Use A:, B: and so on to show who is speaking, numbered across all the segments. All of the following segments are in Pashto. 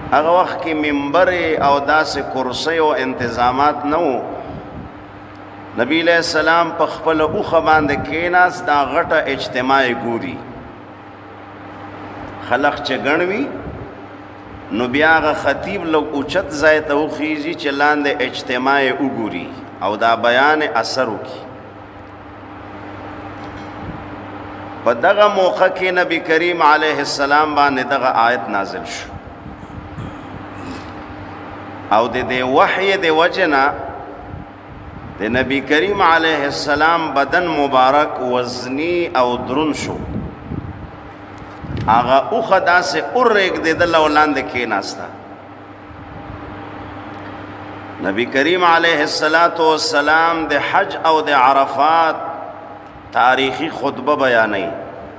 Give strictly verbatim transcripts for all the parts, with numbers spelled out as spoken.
A: هغه وخت کې منبر او داسې کرسی او انتظامات نه وو. نبی علیہ السلام په خپل اوښه باندې کېناست، دا غټه اجتماع ګوري. خلق چې ګڼ وي نو بیا هغه خطیب لږ اوچت ځای ته وخیږي چې لاندې اجتماع وګوري او دا بیان اثر وکړي. په دغه موقع کې نبی کریم علیه السلام باندې دغه آیت نازل شو او د دې وحی د وجه نه د نبی کریم علیه السلام بدن مبارک وزنی او درون شو. هغه اوښه داسې اورېږدېدله او لاندې کېناسته. نبی کریم علیه السلام د حج او د عرفات تاریخی خطبه بیانوي.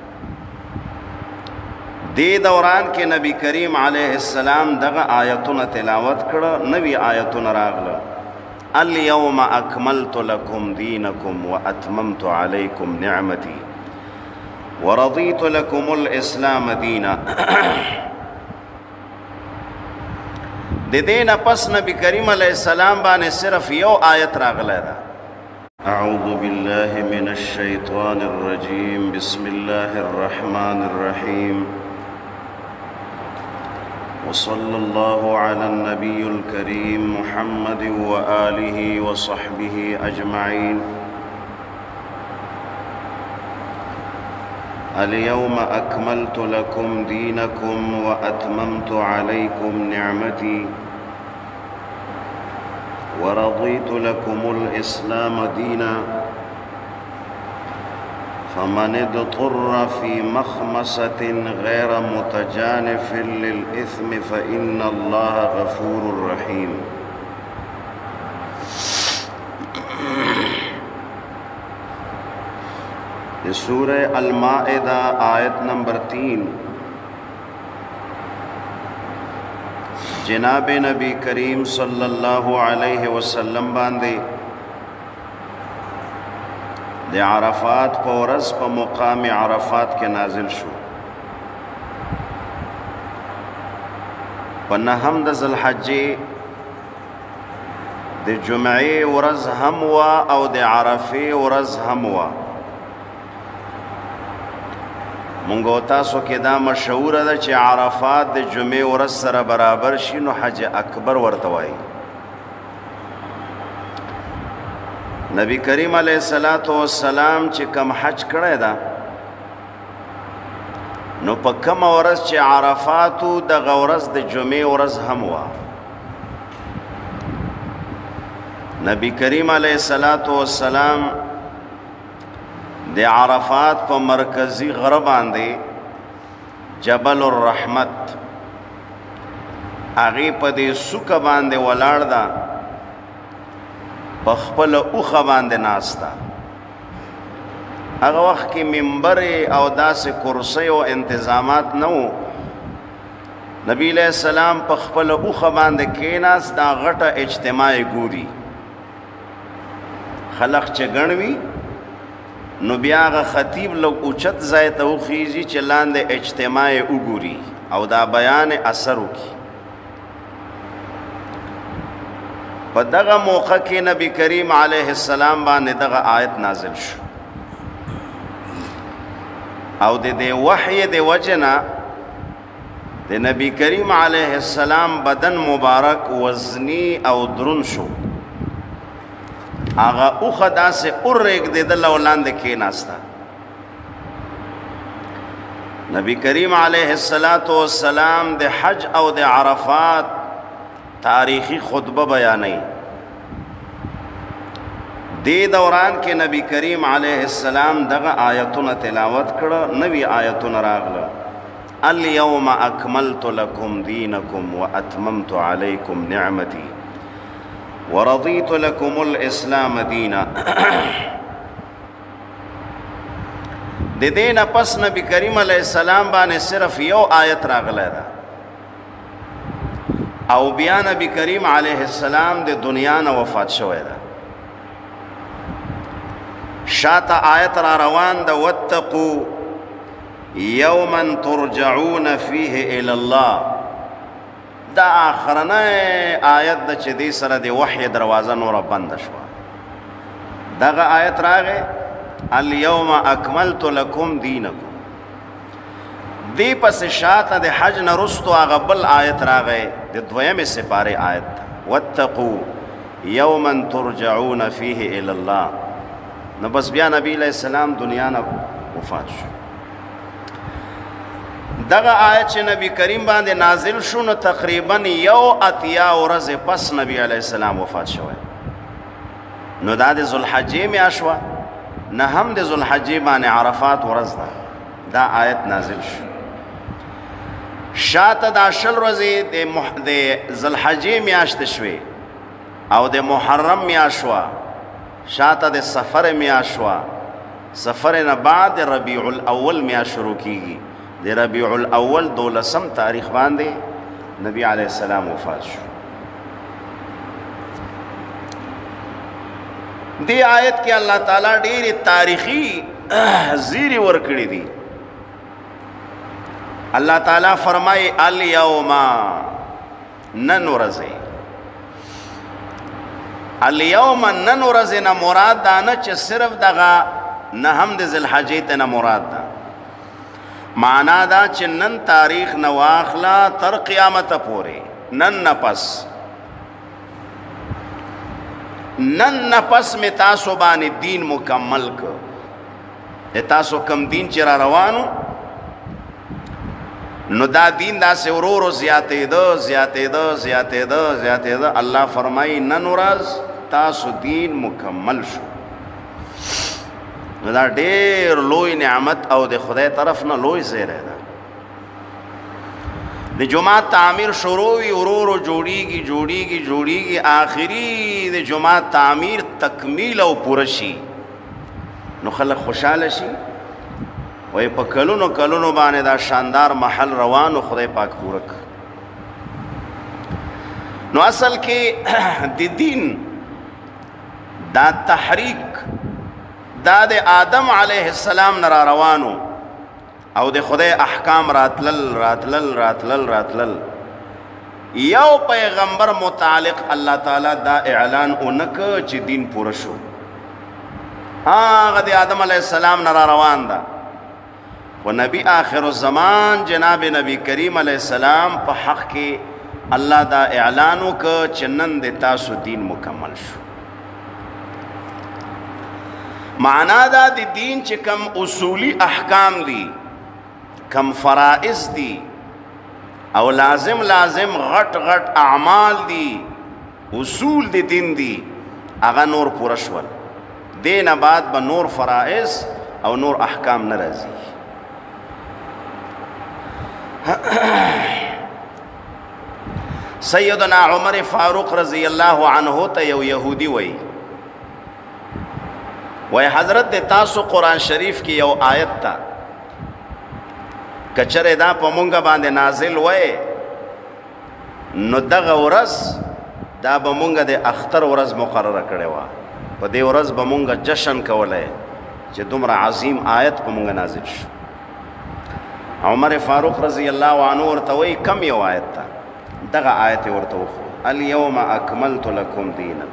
A: دې دوران کې نبی کریم علیه السلام دغه آیتونه تلاوت کړه. نوی آیتونه راغله: اليوم اکملت لکم دینکم واتممت علیکم نعمتی ورضیت لکم الاسلام دینا. د دې نه پس نبی کریم علیه السلام باندې صرف یو آیت راغلی ده: اعوذ بالله من الشیطان الرجیم بسم الله الرحمن الرحیم وصلى الله على النبي الكريم محمد وآله وصحبه أجمعين. اليوم أكملت لكم دينكم وأتممت عليكم نعمتي ورضيت لكم الإسلام دينا فمن اضطر في مخمصة غير متجانف للإثم فإن الله غفور رحيم. سورہ المائدہ آیت نمبر تین جناب نبی کریم صلی اللہ علیہ وسلم باندے د عرفات په ورځ په مقام عرفات کې نازل شو. په نهم د ذوالحجې د جمعې ورځ هم وه او د عرفې ورځ هم وه. مونږ او تاسو کې دا مشهوره ده چې عرفات د جمعې ورځ سره برابر شي نو حج اکبر ورته وایي. نبی کریم علیہ السلام چې کم حج کړی ده نو په کومه ورځ چې عرفاتو دغه ورځ د جمعې ورځ هم وه. نبی کریم علیہ السلام د عرفات په مرکزی غره باندې جبل الرحمت هغې په دې څوکه باندې ولاړ ده، په خپله اوښه باندې ناسته. هغه وخت کې منبر او داسې کرسی او انتظامات نه وو. نبی علیہ السلام په خپله اوښه باندې کېناست، دا غټه اجتماع ګوري. خلق چې ګڼ وي نو بیا هغه خطیب لږ اوچت ځای ته وخیږي چې لاندې اجتماع وګوري او دا بیان اثر وکړي. په دغه موقع کې نبی کریم علیه السلام باندې دغه آیت نازل شو او د دې وحی د وجه نه د نبی کریم علیه السلام بدن مبارک وزنی او درون شو. هغه اوښه داسې اورېږدېدله او لاندې کېناسته. نبی کریم علیه السلام د حج او د عرفات تاریخی خطبه بیانوي. دې دوران کې نبی کریم علیه السلام دغه آیتونه تلاوت کړه. نوی آیتونه راغله: اليوم اکملت لکم دینکم واتممت علیکم نعمتی ورضیت لکم الاسلام دینا. د دې نه پس نبی کریم علیه السلام باندې صرف یو آیت راغلی ده او بیا نبی کریم علیه السلام د دنیا نه وفات شوی ده. شاته آیت را روان ده: واتقوا یوما ترجعون فیه الی الله دا آخرنه آیت د چې دې سره د وحی دروازه نوره بنده شوه. دغه آیت راغی الیوم اکملت لکم دینکم. دی پس شاته د حج نه رستو هغه بل آیت راغی د دویمې سپارې آیت ده واتقوا یوما ترجعون فیه الی الله. نو بس بیا نبی علیہ السلام دنیا نه وفات شو. دغه آیت چې نبی کریم باندې نازل شو نو تقریبا یو اتیا ورځې پس نبی علیہ السلام وفات شوی. نو دا د ذوالحجې میاشت وه، نه هم د ذوالحجې باندې عرفات ورځ ده دا آیت نازل شو. شاته دا شل ورځې د ذوالحجې میاشت شوې او د محرم میاشت وه، شاته د سفر میاشت وه، سفر نه بعد د ربیع الاول میاشت شروع کیږي. د ربیع الاول دولسم تاریخ باندې نبی علیہ السلام وفات شو. دی آیت کې الله تعالی ډېرې تاریخي زیری ورکړي دي. الله تعالی فرمایي الیوم نن ورځې. الیوم نن ورځې نه مراد دا نه چې صرف دغه نهم د ذوالحجې ته نه مراد ده. معنا دا چې نن تاریخ نه واخله تر قیامت پورې، نن نه پس نن نه پس مې تاسو باندې دین مکمل کړ. د تاسو کم دین چې را روانو نو دا دین داسې ورو ورو زیاتېده زیاتېده زیاتېده زیاتېده. الله فرمایي نن ورځ تاسو دین مکمل شو. نو دا ډېر لوی نعمت او د خدای طرف نه لوی زیری ده. د جماعت تعمیر شروع وي ورو ورو جوړیږي جوړیږي جوړیږي آخري د جماعت تعمیر تکمیل او پوره شي نو خلک خوشحاله شي وای په کلونو کلونو باندې دا شاندار محل روانو خدای پاک پوره کړ. نو اصل کې د دین دا تحریک دا د آدم علیه السلام نه را روانو او د خدای احکام راتلل راتلل راتلل راتلل. یو پیغمبر متعلق الله تعالی دا اعلان اونکه چې دین پوره شو. هغه د آدم علیه السلام نه را روان ده خو نبی آخر الزمان جناب نبی کریم علیه السلام په حق کې الله دا اعلان وکړه چې نن د تاسو دین مکمل شو. معنا دا د دین چې کم اصولی احکام دي، کم فرائض دي او لازم لازم غټ غټ اعمال دي، اصول د دین دي، هغه نور پوره شول. دین بعد به نور فرائض او نور احکام نه راځي. سیدنا عمر فاروق رضی الله عنه ته یو یهودی وای وای حضرت د تاسو قرآن شریف کې یو آیت تا کچره دا په مونږه باندې نازل وای نو دغه ورځ دا به مونږه د اختر ورځ مقرره کړې وه. په دې ورځ به مونږه جشن کولی چې دومره عظیم آیت په مونږه نازل شو. عمر فاروق رضی الله عنه ورته وای کم یو آیت تا دغه آیت ورته وخو الیوم اکملت لکم دینکم.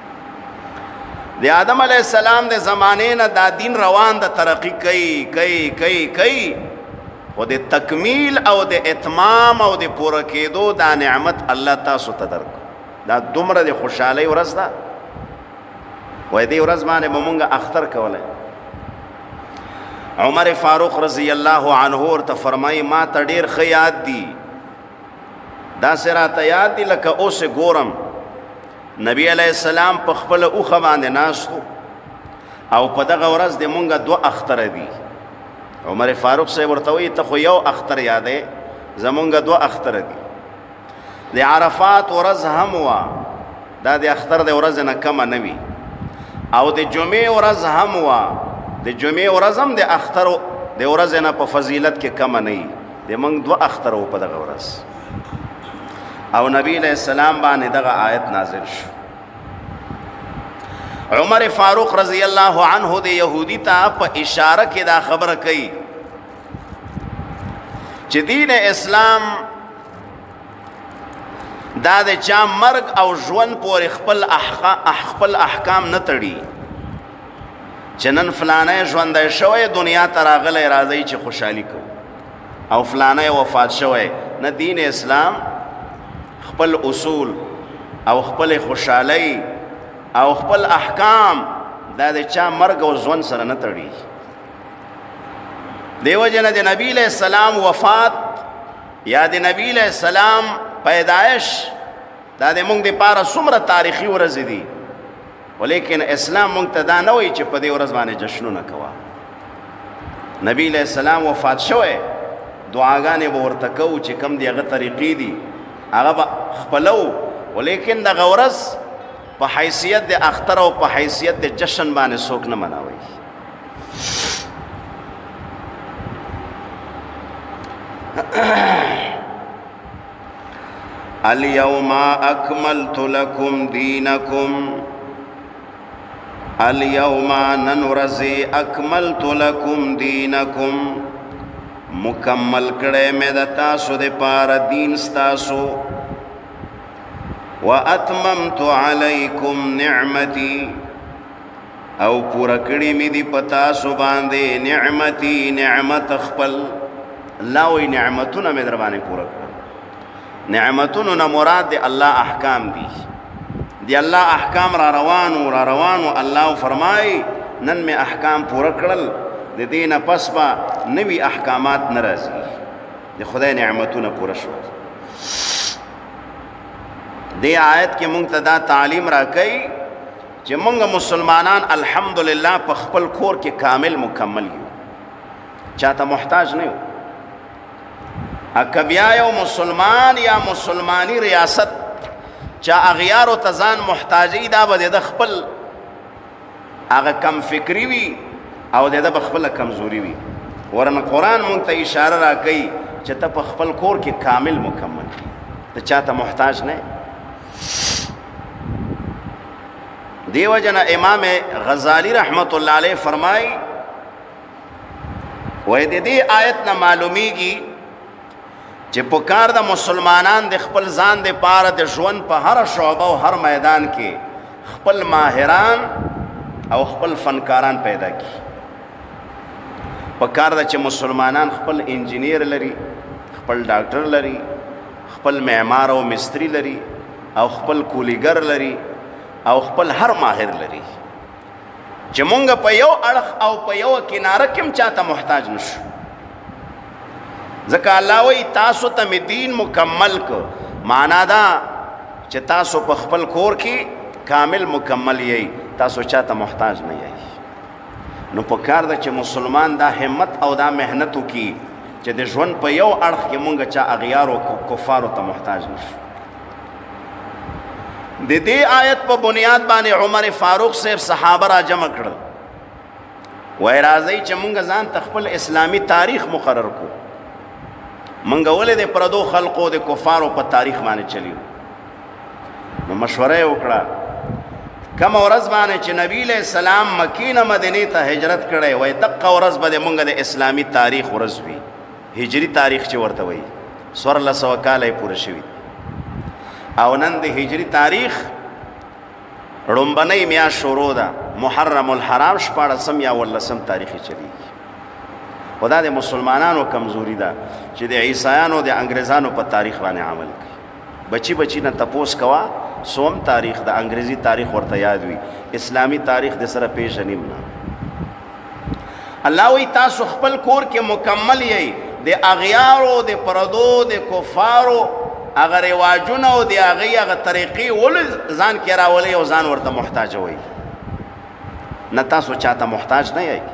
A: د آدم علیہ السلام د زمانې نه دا دین روان د ترقی کوي کوي کوي کوي خو د تکمیل او د اتمام او د پوره کېدو دا نعمت الله تاسو ته درکړو. دا دومره د خوشحالۍ ورځ ده وای دې ورځ باندې به مونږ اختر کولی. عمر فاروق رضی الله عنه ورته فرمایي ما ته ډېر ښه یاد دي، داسې راته یاد دي لکه اوس ګورم نبی علیہ السلام په خپله اوښه باندې ناست او په دغه ورځ د مونږ دوه اختره دي. عمر فاروق صاحب ورته وایي ته خو یو اختر یادې زمونږ دوه اختره دي. د عرفات ورځ هم وه دا د اختر د ورځې نه کمه نه وي او د جمعې ورځ هم وه د جمعې ورځ هم د اختر د ورځې نه په فضیلت کې کمه نه وي. د مونږ دوه اختر وو په دغه ورځ او نبی علیہ السلام باندې دغه آیت نازل شو. عمر فاروق رضی الله عنه د یهودی ته په اشاره کې دا خبره کوي چې دین اسلام دا د چا مرګ او ژوند پورې خپل خپل احکام نه تړي چې نن فلانی ژوندی شوی دنیا ته راغلی راځئ چې خوشحالي کوو او فلانی وفات شوی نه دین اسلام خپل اصول او خپل خوشحالی او خپل احکام دا د چا مرګ او ژوند سره نه تړي دیو جن د نبی علیہ السلام وفات یا د نبی علیہ السلام پیدائش دا د مونږ دپاره څومره تاریخي ورځې دي ولیکن اسلام مونږ ته دا نه وایي چې په دې ورځ باندې جشنونه کوه نبی علیہ السلام وفات شوی دعاګانې به ورته کوو چې کم دی هغه طریقې دي هغه به خپلو ولیکن دغه ورځ په حیثیت د اختر او په حیثیت د جشن باندې څوک نه مناوي اليوم اکملت لکم دینکم اليوم ننرزی اکملت لکم دینکم مکمل کڑے میں دا تاسو دے پارا دین ستاسو وَأَتْمَمْتُ عَلَيْكُمْ نِعْمَتِي او پورا کڑی می دی پتاسو باندے نعمتی نعمت خپل اللہ وی نعمتونا میں دربانے پورا کڑ نعمتونا مراد دے اللہ احکام دی دی اللہ احکام را روانو را روانو اللہ فرمائی نن میں احکام پورا کڑل دی دین پس با نوی احکامات نرازی دی خدای نعمتونا پورا شو دی آیت کے منتدا تعلیم را کئی کہ منگا مسلمانان الحمدللہ پا خپل کور کے کامل مکمل یو چاہتا محتاج نہیں ہو اکبیا یو مسلمان یا مسلمانی ریاست چاہ اغیار و تزان محتاجی دا با دیده خپل اغا کم فکری وی او دیده بخپل کمزوری وی ورن قرآن منگتا اشارہ را کئی چاہتا پا خپل کور کے کامل مکمل تا چاہتا محتاج نہیں دیو جنا امام غزالی رحمت اللہ علیہ فرمائی ویدی دی آیت نا معلومی گی چی پکار دا مسلمانان دی خپل زان دی پارا دی جون پا ہر شعبہ و ہر میدان کے خپل ماہران او خپل فنکاران پیدا کی پکار دا چی مسلمانان خپل انجینیر لری خپل ڈاکٹر لری خپل معمار او مستری لری او خپل کولیگر لری او خپل هر ماهر لري چې مونږ په یو اړخ او په یو کناره کې چاته محتاج نشو ځکه الله وایي تاسو ته مې دین مکمل کو معنا دا چې تاسو په خپل کور کې کامل مکمل یې تاسو چاته محتاج نه یې نو په کار ده چې مسلمان دا همت او دا محنت وکړي چې د ژوند په یو اړخ کې مونږ چا اغیار او کفارو ته محتاج نشو دی دی آیت پا بنیاد بانے عمر فاروق صاحب صحابہ را جمع کرل وی رازی چا منگا زان تخپل اسلامی تاریخ مقرر کو منگا ولی دے پردو خلقو دے کفارو پا تاریخ بانے چلیو نو مشورے اکڑا کم ورز بانے چا نبی علیہ السلام مکین مدینی تا ہجرت کرے وی دقا ورز با دے منگا دے اسلامی تاریخ ورز بھی ہجری تاریخ چی ورطوئی سور اللہ سوکالے پورا شوید او نن د هجری تاریخ رنبنی میا شروع ده محرم الحرام شپاړسم یا ولسم تاریخی چلیږي خدا د مسلمانانو کمزوری ده چې د عیسایانو د انګریزانو په تاریخ باندې عمل کوي بچی بچی نه تپوس کوا سوم تاریخ د انګریزی تاریخ ورته یاد وي اسلامی تاریخ د سره پیژنیم نه الله وی تاسو خپل کور کې مکمل یې د اغیارو د پردو د کفارو اگر رواجونه او دی هغې هغه طریقې ولې ځان کې راولئ او ځان ورته محتاج وئ نه تاسو چاته محتاج نه یئ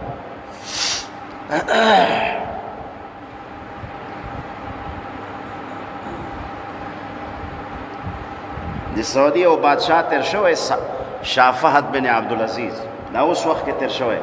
A: د سعودي او بادشاه تیر شوی شاه فهد بن عبدالعزیز دا اوس وخت کې تیر شوی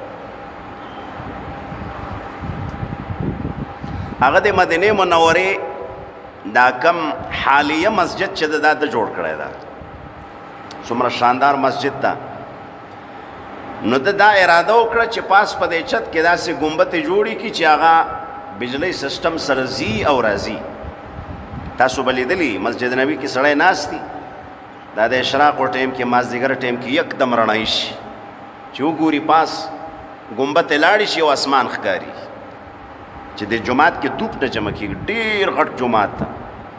A: هغه د مدینې منورې دا کم حالیه مسجد چې دا د جوړ کړی دا څومره شاندار مسجد ده نو د دا اراده وکړه چې پاس په دې چت کې داسې ګمبتې جوړې کړي چې هغه بجلی سسټم سره ځي او راځي تاسو به لیدلي مسجد نبی کې سړی ناست دي دا د اشراق و ټیم کې مازدیګر ټیم کې یکدم رڼایي شي چې وګوري پاس ګمبد لاړې شي او اسمان ښکاري چې د جومات کې دوپ نه جمع کېږي ډېر غټ جومات ده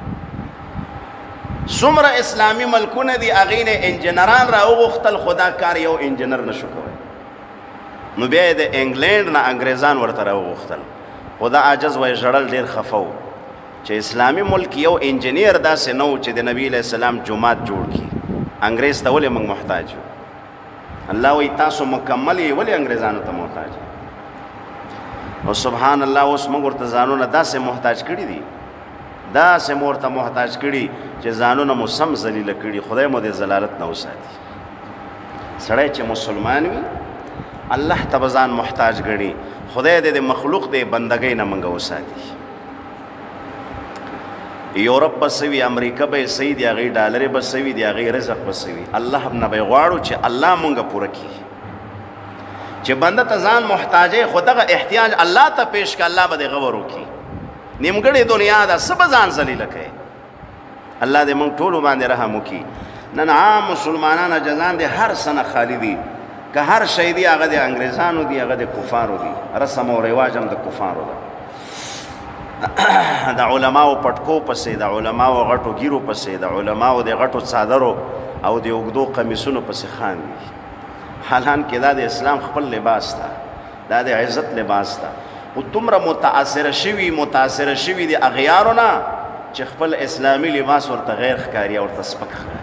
A: څومره اسلامي ملکونه دي هغې نه انجنران را وغوښتل خو دا کار یو انجنر نشو کوی نو بیا یې د انګلینډ نه انګریزان ورته را وغوښتل خو دا عاجز وی ژړل ډېر خفه و چې اسلامي ملک یو انجینیر داسې نه و چې د نبي علیه السلام جومات جوړ کړي انګریز ته ولې موږ محتاج یو الله وی تاسو مکمل یې ولې انګریزانو ته محتاج او سبحان الله اوس موږ ورته ځانونه داسې محتاج کړي دي داسې مو ورته محتاج کړي چې ځانونه مو سم ذلیله کړي خدای مو د ضلالت نه وساتي سړی چې مسلمان وي الله ته به ځان محتاج ګڼي خدای دې د مخلوق د بندګۍ نه موږ وساتي یورپ به څه وي امریکا به یې صحیح دي هغې ډالرې به څه وي د هغې رزق به څه وي الله نه به یې غواړو چې الله مونږ پوره کړي چې بنده ته ځان محتاجی خو دغه احتیاج الله ته پیش که الله به دې غور وکړي نیمګړې دنیا ده څه به ځان ذلیله کوي الله دې مونږ ټولو باندې رحم وکړي نن عام مسلمانان جزان دې هر څه نه خالي دي که هر شی دي هغه د انګریزانو دي هغه د کفارو دي رسم او رواج هم د کفارو ده د علماو پټکو پسې د علماو غټو ګیرو پسې د علماو د غټو څادرو او د اوږدو قمیصونو پسې خاندي حالان کې دا د اسلام خپل لباس ده دا د عزت لباس ده او دومره متاثره شوي متاثره شوي د اغیارو نه چې خپل اسلامي لباس ورته غیر ښکاري او ورته سپک ښکاري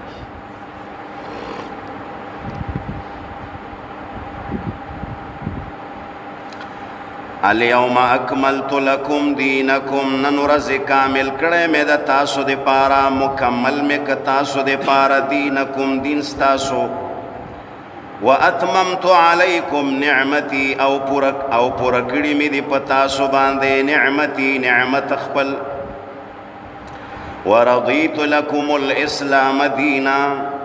A: الیوم اکملت لکم دینکم نن ورځې کامل کړی مې د تاسو دپاره مکمل مې که تاسو دپاره دینکم دین ستاسو و اتممت علیکم نعمتی او پوره او پوره کړي مې دي په تاسو باندې نعمتي نعمت خپل ورضیت لکم الاسلام دینا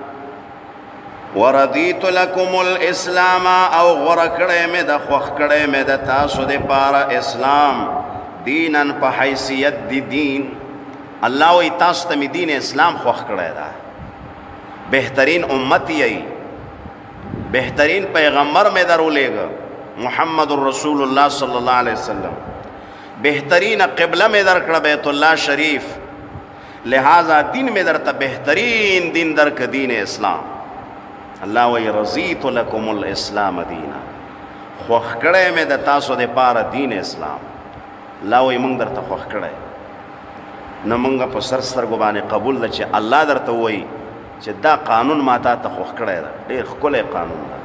A: وردیت لکم الاسلام او غوره کړی مې د خوښ کړی مې د تاسو دپاره اسلام دینن په حیثیت د دین الله وایي تاسو ته مې دین اسلام خوښ کړی ده بهترین امت یی بهترین پیغمبر مې درولېږه محمد رسول الله صلی الله علیه وسلم بهترین قبله مې درکړه بیت الله شریف لہذا دین مې درته بهترین دین درک دین اسلام الله وی رضیت لکم الاسلام دینا خوښ کړی مې د تاسو دپاره دین اسلام الله وی موږ درته خوښ کړی نه موږ په سر سترګو باندې قبول ده چې الله درته وایي چې دا قانون ما تا ته خوښ کړی ده ډېر ښکلی قانون ده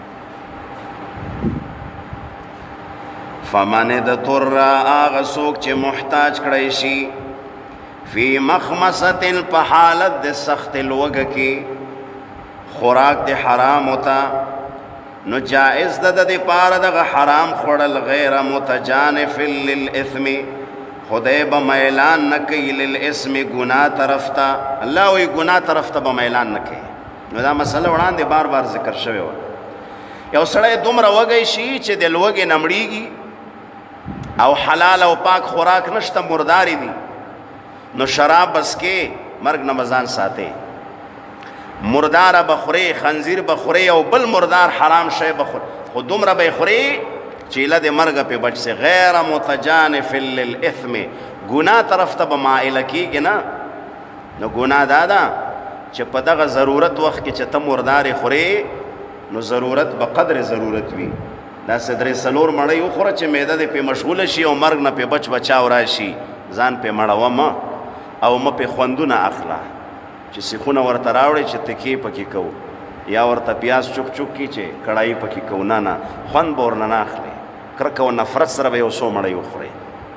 A: فمن اضطر هغه څوک چې محتاج کړی شي فی مخمصة په حالت د سخت لوږه کې خوراک د حرام ہوتا نو جائز ده د دپاره دغه حرام خوړل غیر متجانف للاثم خدای به میلان نه کوي للاسم ګناه طرف ته الله وایي ګناه طرف ته به میلان نه کوي نو دا مسله وړاندې بار بار ذکر شوې وه یو سړی دومره وږی شي چې د لوږې نه مړېږي او حلال او پاک خوراک نشته مردارې دي نو شراب بس کې مرګ نه به ځان ساتي مردار بخوری خنزیر بخوری او بل مردار حرام شی بخوری خو دومره به خوری چې له د مرګ په بچ سي غیر متجانف للاثم ګناه طرف ته به مائله کیږي نه نو ګناه دا ده چې په دغه ضرورت وخت کې چې ته مردار خوري نو ضرورت به قدر ضرورت وي دا درې څلور مړۍ وخوره چې معده دې پې مشغوله شي او مرګ نه پې بچ بچاو راشي ځان پې مړوه مه او مه پې خوندونه اخله چې سیخونه ورته راوړئ چې تکیې پکې کوو یا ورته پیاز چوک چوک کی چې کړایي پکې کوو نه نه خوند به ورنه نه اخلئ کرکه او نفرت سره به یو څو مړۍ وخورئ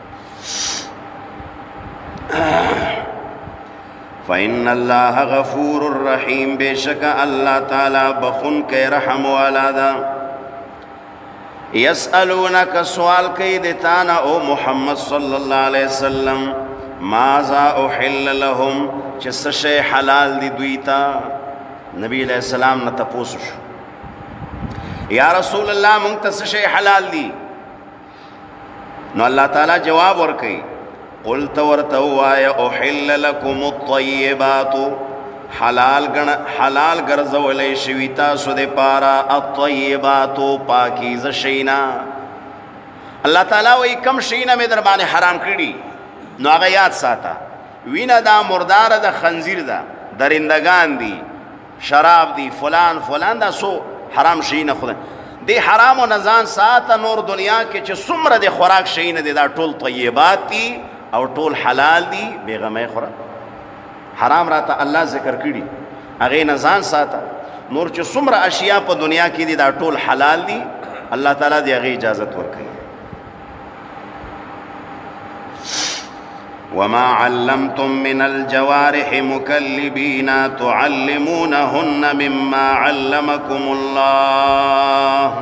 A: فإن الله غفور الرحیم بېشکه الله تعالی بخونکی رحم والا ده یسألونک سوال کوي د تا نه او محمد صلی الله علیه وسلم ماذا احل لهم چې څه شی حلال دی دوی ته نبی علیہ السلام نه تپوس شو یا رسول الله مونږ ته څه شی حلال دی نو الله تعالی جواب ورکوي قلت ورتوایا احل لکم الطیبات حلال گن حلال گرزولی شوی تاسو دے پارا الطیبات پاکیز شینا. اللہ تعالیٰ وی کم شینا میں دربان حرام کری نو آگا یاد ساتا وینا دا مردار دا خنزیر دا درندگان دی شراب دی فلان فلان دا سو حرام شینا خدا دی حرام و نزان ساتا نور دنیا کے چھ سمر دی خوراک شینا دی دا ٹول طیبات دی او ټول حلال دی بیغمه خورا. حرام راتا اللہ ذکر کری اغی نزان ساتا نور چو سمر اشیاء پا دنیا کی دی دا ټول حلال دی اللہ تعالیٰ دی اغی اجازت ورکی. وما علمتم من الجوارح مکلبین تعلمونهن مما علمکم اللہ.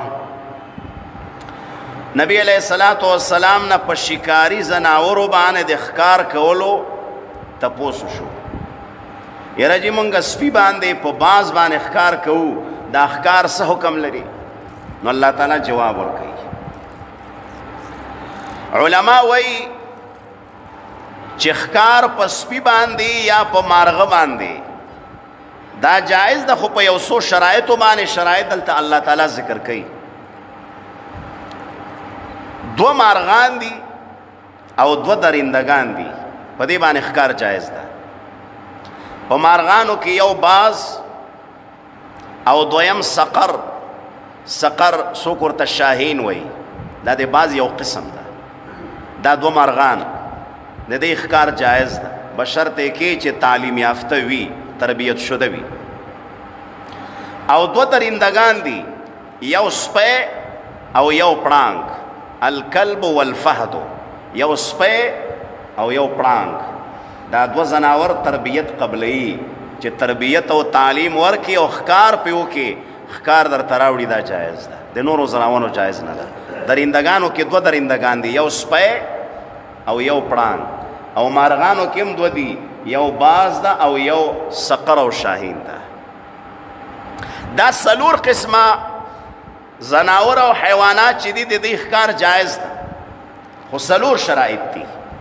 A: نبی علیہ السلام نا پا شکاری زناورو بانے دے خکار کولو تپوسو شو یرا جی منگا سپی باندے پا باز بانے خکار کولو دا خکار سا حکم لری نو اللہ تعالیٰ جواب ورکی. علماء وی چی خکار پا سپی باندے یا پا مارغ باندے دا جائز دا خو پا یوسو شرائطو بانے شرائط دلتا اللہ تعالیٰ ذکر کئی. دو مارغان دی او دو درندگان دی پا دی بان اخکار جائز دا. پا مارغانو کی یو باز او دویم سقر سقر سوکرتا شاہین وی دا دی باز یو قسم دا دا دو مارغان دا دی اخکار جائز دا بشرط کی چی تعلیم یافتہ وی تربیت شده وی. او دو درندگان دی یو سپے او یو پرانگ الکلب والفہد یو سپے او یو پرانگ دا دو زناور تربیت قبلی چی تربیت او تعلیم ورکی او خکار پیو کی خکار در تراوڑی دا جائز دا دی نورو زناورو جائز نا دا. درندگانو کی دو درندگان دی یو سپے او یو پرانگ او مارغانو کم دو دی یو باز دا او یو سقر او شاہین دا. دا سلور قسمہ زناور او حیوانات چی دی دی دی اخکار جائز دا خو سلور شرائط تی.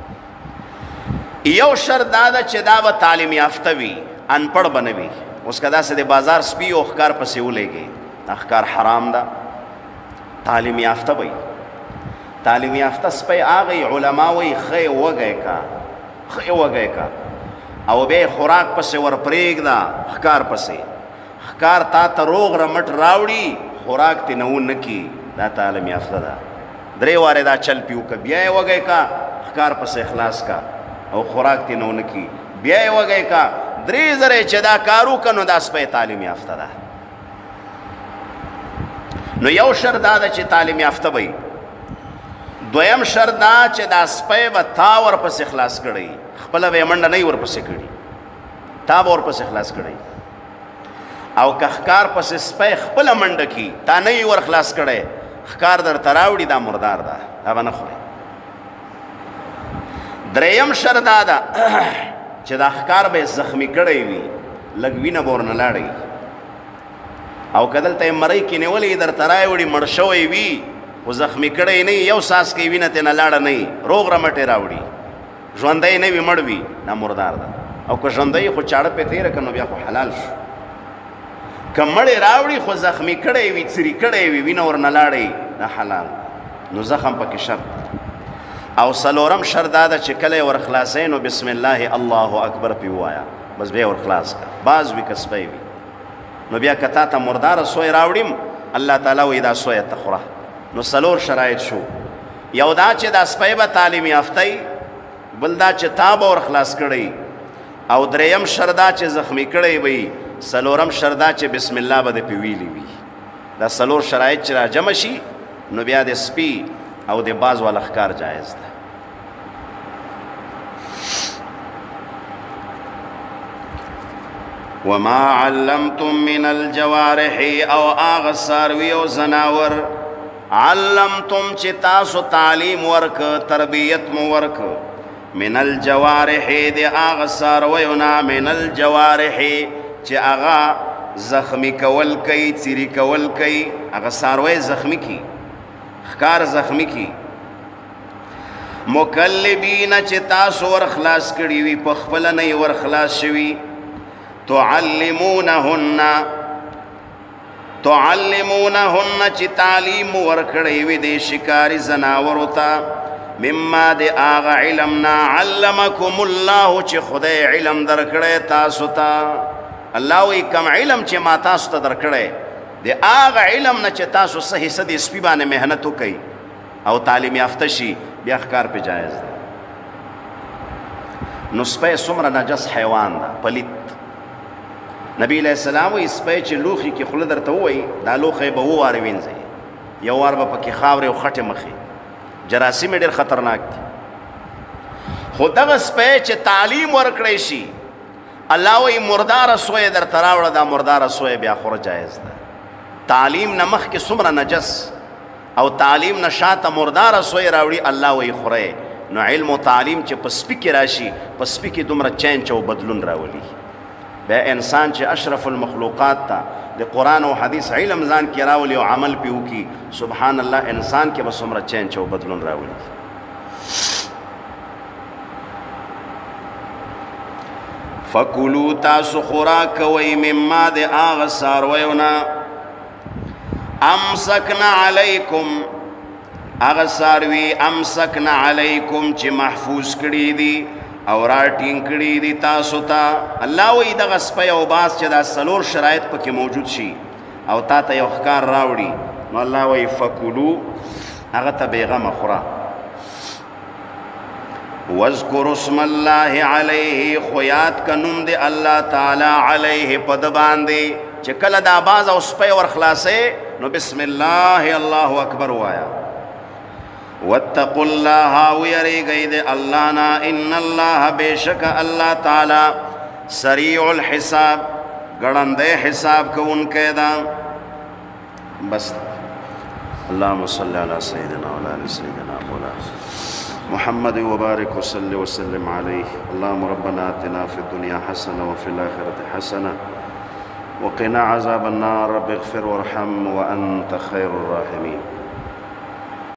A: یو شرط دادا چی دا با تعلیم یافتوی ان پڑ بنوی اس کا دا سے دی بازار سپی او اخکار پسیو لے گئی اخکار حرام دا. تعلیم یافتہ بھئی تعلیم یافتہ سپی آگئی علماوی خی وگئے کا خی وگئے کا او بے خوراک پسی ورپریگ دا اخکار پسی اخکار تا تا روغ رمٹ راوڑی خوراک تی نون نکی دا تعلیم یافتہ دا. درے وارے دا چل پیو کا بیائے وگئے کا خکار پس اخلاص کا او خوراک تی نون نکی بیائے وگئے کا درے زرے چے دا کارو کنو دا سپے تعلیم یافتہ دا. نو یو شر دا دا چے تعلیم یافتہ بھئی. دویم شر دا چے دا سپے با تا ور پس اخلاص کردئی خپلا بے منڈا نہیں ور پس کردئی تا با ور پس اخلاص کردئی او که خکار پس سپی خپل منڈ کی تا نئی ور خلاص کڑے خکار در تراوڑی دا مردار دا دا نخوری. دریم شر دا دا چه دا خکار بے زخمی کڑی وی لگوی نبور نلاڑی او کدل تا مرائی کی نولی در تراوڑی مرشوی وی و زخمی کڑی نئی یو ساس کی وی نتی نلاڑ نئی روغ رمٹی راوڑی جواندائی نئی وی مڑوی نا مردار دا. او که جواندائی خود چاڑ پی تیر کنو بیا خود حلال شو. کمڑی راوڑی خو زخمی کڑی وی چری کڑی وی وین اور نلاڑی نا حلال نو زخم پاکی شرط. او سلورم شر دادا چکلے ور خلاصین و بسم اللہ اللہ اکبر پیو آیا بس بے ور خلاص کا باز وی کسبی وی نو بیا کتا تا مردار سوئی راوڑیم اللہ تعالیٰ وی دا سوئی تخورا. نو سلور شرائط شو یو دا چی دا سپی با تعلیم یافتای بل دا چی تاب ور خلاص کڑی او دریم شر دا چی زخمی کڑی وی سلورم شردا چے بسم اللہ با دے پیویلی وی. دا سلور شرائط چرا جمشی نو بیا دے سپی او دے باز والا خکار جائز دا. وما علمتم من الجوارح او آغ ساروی او زناور علمتم چی تاسو تعلیم ورک تربیت مو ورک من الجوارح دے آغ سارویونا من الجوارح چی آغا زخمی کول کئی چیری کول کئی آغا ساروی زخمی کی خکار زخمی کی مکلبین چې تاسو ور خلاص کړي وي په خپله نه یې ور خلاص شوي تعلمونهن تعلمونهن چې تعلیم ورکړی وي د شکاري زناورو ته مما د هغه علم نه علمکم الله چې خدای علم درکړی تاسو ته الله وایي کوم علم چې ما تاسو ته درکړی د هغه علم نه چې تاسو څه حصه د سپي باندې محنت وکئ او تعلیم یافته شي بیا ښکار پې جایز ده نو سپی څومره نجس حیوان ده پلیت نبی علیہ السلام وی سپی چې لوښي کې خوله درته ووایي دا لوښی به اووه وارې وینځئ یو وار به پکې خاورې او خټې مخې جراثیم یې ډېر خطرناک دي خو دغه سپی چې تعلیم ورکړی شي الله وی مرداره سوی درته راوړه دا مرداره سوی بیا خوره جایز ده تعلیم نه مخکې څومره نجس او تعلیم نه شاته مرداره سوی راوړي الله وی خوره نو علم و تعلیم چې په سپي کې راشي په سپي کې دومره چینج او بدلون راولي بیا انسان چې اشرف المخلوقات ته د قرآن او حدیث علم ځان کې راولي او عمل پې وکړي سبحان الله انسان کې به څومره چینج او بدلون راولي فکلوا تاسو خوراک کوئ مما د هغه څارویو نه امسکنا علیکم هغه څاروي امسکنا علیکم چې محفوظ کړي دي او راټینګ کړي دي تاسو ته الله وایي دغه سپی او باز چې دا څلور شرایط پکې موجود شي او تا ته یو ښکار راوړي نو الله وایي فکلو هغه ته بېغمه خوره واذکروا اسم الله علیه خو یاد که نوم د الله تعالی علیه په ده باندې چې کله دا باز او سپی ور خلاصې نو بسم الله الله اکبر وایه واتقوا الله ويريغي دے اللہ نا ان اللہ بے شک اللہ تعالی سریع الحساب گڑندے حساب کو ان کے دا بس اللہم صلی علی سیدنا و علی سیدنا مولانا محمد وبارک وصلی وسلم علیہ اللہم ربنا آتنا فی الدنیا حسنہ وفی الاخرة حسنہ وقنا عذاب النار رب اغفر وارحم وانت خیر الراحمین